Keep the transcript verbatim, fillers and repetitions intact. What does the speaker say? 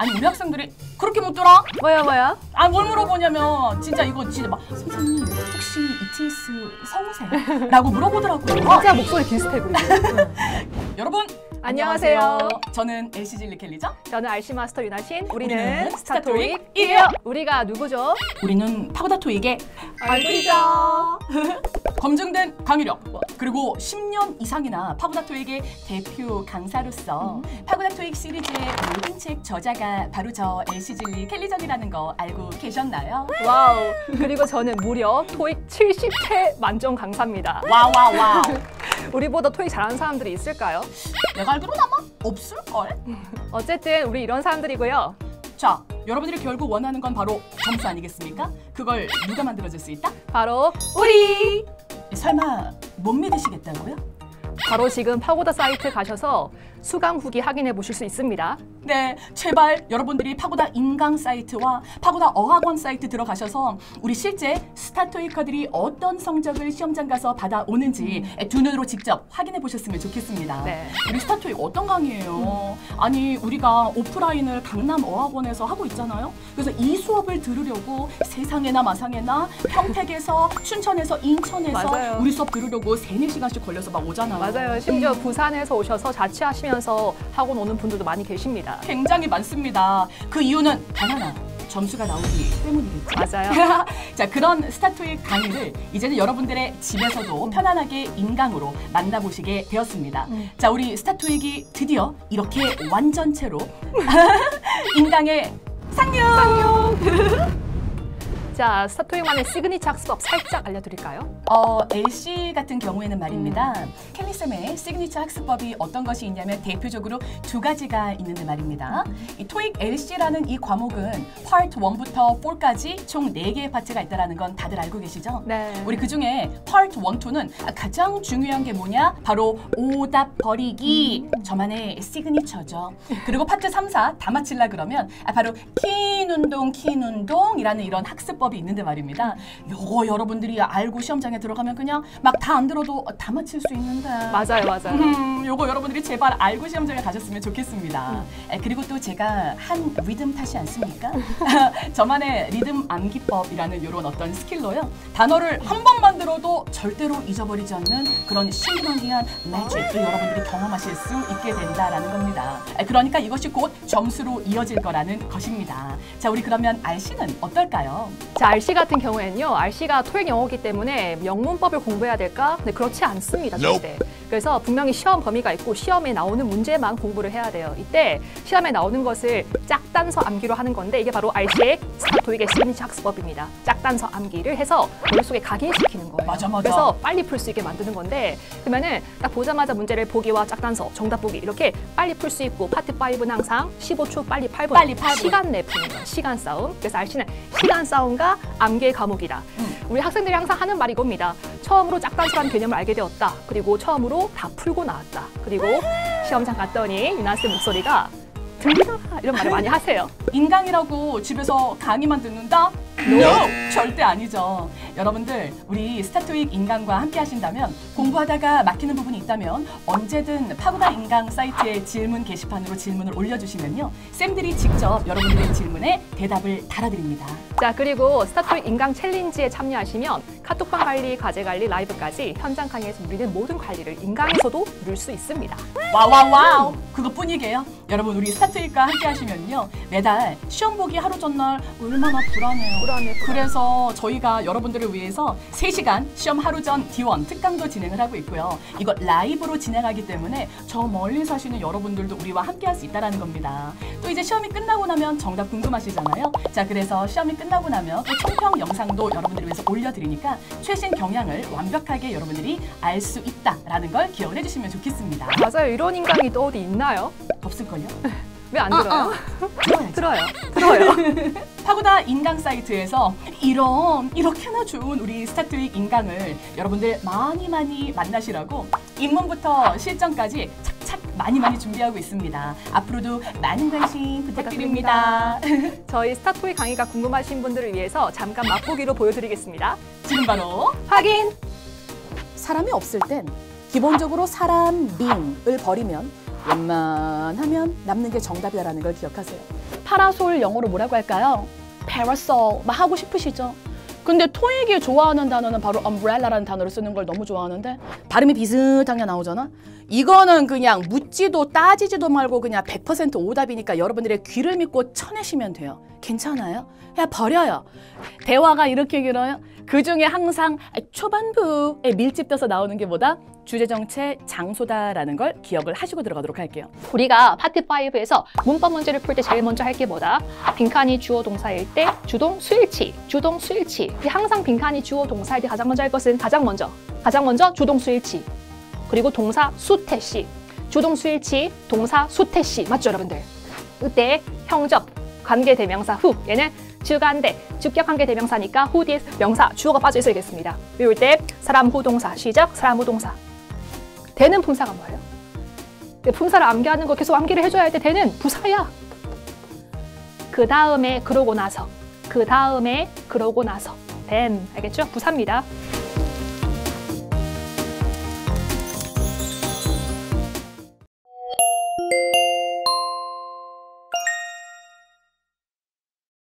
아니 우리 학생들이 그렇게 묻더라? 뭐야 뭐야? 아 뭘 물어보냐면 진짜 이거 진짜 막 선생님 혹시 이티에스 성우세요? 라고 물어보더라고요. 진짜 목소리 비슷해 그리고. 여러분 안녕하세요. 안녕하세요. 저는 엘씨 진리 켈리죠. 저는 알씨 마스터 윤하신. 우리는, 우리는 스타토익이에요. 우리가 누구죠? 우리는 파고다 토익의 얼굴이죠. 검증된 강의력 그리고 십 년 이상이나 파고다 토익의 대표 강사로서 음. 파고다 토익 시리즈의 모든 책 저자가 바로 저 엘씨 진리 켈리정이라는 거 알고 계셨나요? 와우. 그리고 저는 무려 토익 칠십 회 만점 강사입니다. 와우 와우 와우. 우리보다 토익 잘하는 사람들이 있을까요? 내가 알기로는 아마 없을걸? 어쨌든 우리 이런 사람들이고요. 자, 여러분들이 결국 원하는 건 바로 점수 아니겠습니까? 그걸 누가 만들어줄 수 있다? 바로 우리! 설마 못 믿으시겠다고요? 바로 지금 파고다 사이트 가셔서 수강 후기 확인해 보실 수 있습니다. 네, 제발 여러분들이 파고다 인강 사이트와 파고다 어학원 사이트 들어가셔서 우리 실제 스타토이커들이 어떤 성적을 시험장 가서 받아오는지 음. 두 눈으로 직접 확인해 보셨으면 좋겠습니다. 네. 우리 스타토익 어떤 강의예요? 음. 아니 우리가 오프라인을 강남 어학원에서 하고 있잖아요. 그래서 이 수업을 들으려고 세상에나 마상에나 평택에서 춘천에서 인천에서 맞아요. 우리 수업 들으려고 세네 시간씩 걸려서 막 오잖아요. 맞아요. 심지어 음. 부산에서 오셔서 자취하시면서 학원 오는 분들도 많이 계십니다. 굉장히 많습니다. 그 이유는 단 하나, 점수가 나오기 때문이겠죠. 맞아요. 자, 그런 스타토익 강의를 이제는 여러분들의 집에서도 편안하게 인강으로 만나보시게 되었습니다. 음. 자, 우리 스타토익이 드디어 이렇게 완전체로 인강에 상륙! 상륙! 자, 스타토익만의 시그니처 학습법 살짝 알려드릴까요? 어, 엘씨 같은 경우에는 말입니다. 음. 켈리쌤의 시그니처 학습법이 어떤 것이 있냐면 대표적으로 두 가지가 있는데 말입니다. 이 토익 엘씨라는 이 과목은 파트 원부터 사까지 총 네 개의 파트가 있다는 건 다들 알고 계시죠? 네. 우리 그중에 파트 일, 이는 가장 중요한 게 뭐냐? 바로 오답 버리기. 음. 저만의 시그니처죠. 그리고 파트 삼, 사 다 맞히려 그러면 바로 킨 운동, 킨 운동이라는 이런 학습법 법이 있는데 말입니다. 요거 여러분들이 알고 시험장에 들어가면 그냥 막 다 안 들어도 다 맞힐 수 있는데. 맞아요, 맞아요. 음, 요거 여러분들이 제발 알고 시험장에 가셨으면 좋겠습니다. 음. 에, 그리고 또 제가 한 리듬 탓이 않습니까? 저만의 리듬 암기법이라는 이런 어떤 스킬로요. 단어를 한 번만 들어도 절대로 잊어버리지 않는 그런 신기한 매직을 여러분들이 경험하실 수 있게 된다라는 겁니다. 에, 그러니까 이것이 곧 점수로 이어질 거라는 것입니다. 자, 우리 그러면 알씨는 어떨까요? 자, 알씨 같은 경우에는요. 알씨가 토익 영어이기 때문에 영문법을 공부해야 될까? 근데 그렇지 않습니다, 절대. 그래서 분명히 시험 범위가 있고 시험에 나오는 문제만 공부를 해야 돼요. 이때 시험에 나오는 것을 짝단서 암기로 하는 건데 이게 바로 알씨의 스타토익의 시그니처 학습법입니다. 짝단서 암기를 해서 머릿속에 각인시키는 거예요. 맞아, 맞아. 그래서 빨리 풀 수 있게 만드는 건데 그러면은 딱 보자마자 문제를 보기와 짝단서, 정답 보기 이렇게 빨리 풀 수 있고 파트 오는 항상 십오 초 빨리 팔 분, 빨리 팔 분. 시간 내 푸는 거예요. 시간 싸움. 그래서 알씨는 시간 싸움과 암기의 과목이다. 음. 우리 학생들이 항상 하는 말이 이겁니다. 처음으로 짝단서라는 개념을 알게 되었다. 그리고 처음으로 다 풀고 나왔다. 그리고 시험장 갔더니 유나쌤 목소리가 들리더라 이런 말을 많이 하세요. 인강이라고 집에서 강의만 듣는다? No! 절대 아니죠. 여러분들 우리 스타토익 인강과 함께 하신다면 공부하다가 막히는 부분이 있다면 언제든 파고다 인강 사이트의 질문 게시판으로 질문을 올려주시면요. 쌤들이 직접 여러분들의 질문에 대답을 달아드립니다. 자, 그리고 스타토익 인강 챌린지에 참여하시면 카톡방 관리, 과제 관리, 라이브까지 현장 강의에서 누리는 모든 관리를 인강에서도 누릴 수 있습니다. 와와와우! 그것뿐이게요. 여러분 우리 스타토익과 함께 하시면요. 매달 시험 보기 하루 전날 얼마나 불안해요. 불안해. 그래서 저희가 여러분들을 위해서 세 시간 시험 하루 전 디원 특강도 진행을 하고 있고요. 이거 라이브로 진행하기 때문에 저 멀리 사시는 여러분들도 우리와 함께 할 수 있다는 겁니다. 또 이제 시험이 끝나고 나면 정답 궁금하시잖아요. 자, 그래서 시험이 끝나고 나면 또 총평 영상도 여러분들을 위해서 올려드리니까 최신 경향을 완벽하게 여러분들이 알 수 있다라는 걸 기억을 해주시면 좋겠습니다. 맞아요. 이런 인강이 또 어디 있나요? 없을걸요? 왜 안 들어요? 아, 아. 들어요. 들어요. 파고다 인강 사이트에서 이런 이렇게나 좋은 우리 스타토익 인강을 여러분들 많이 많이 만나시라고 입문부터 실전까지 착착 많이 많이 준비하고 있습니다. 앞으로도 많은 관심 부탁드립니다. 부탁드립니다. 저희 스타토익 강의가 궁금하신 분들을 위해서 잠깐 맛보기로 보여드리겠습니다. 지금 바로 확인! 사람이 없을 땐 기본적으로 사람, 링을 버리면 웬만하면 남는 게 정답이라는 걸 기억하세요. 파라솔 영어로 뭐라고 할까요? parasol 막 하고 싶으시죠? 근데 토익이 좋아하는 단어는 바로 umbrella라는 단어를 쓰는 걸 너무 좋아하는데 발음이 비슷하게 나오잖아? 이거는 그냥 묻지도 따지지도 말고 그냥 백 퍼센트 오답이니까 여러분들의 귀를 믿고 쳐내시면 돼요. 괜찮아요? 그냥 버려요. 대화가 이렇게 길어요? 그중에 항상 초반부에 밀집돼서 나오는 게 뭐다? 주제정체 장소다라는 걸 기억을 하시고 들어가도록 할게요. 우리가 파트 오에서 문법 문제를 풀 때 제일 먼저 할 게 뭐다? 빈칸이 주어 동사일 때 주동 수일치, 주동 수일치. 항상 빈칸이 주어 동사일 때 가장 먼저 할 것은 가장 먼저, 가장 먼저 주동 수일치. 그리고 동사 수태시, 주동 수일치, 동사 수태시. 맞죠, 여러분들? 이때 형접, 관계대명사 후. 얘는 주관대, 주격 관계대명사니까 후 뒤에 명사, 주어가 빠져 있어야겠습니다. 이럴 때 사람 후 동사, 시작, 사람 후 동사. 대는 품사가 뭐예요? 품사를 암기하는 거 계속 암기를 해줘야 할 때 대는 부사야. 그 다음에 그러고 나서, 그 다음에 그러고 나서. then, 알겠죠? 부사입니다.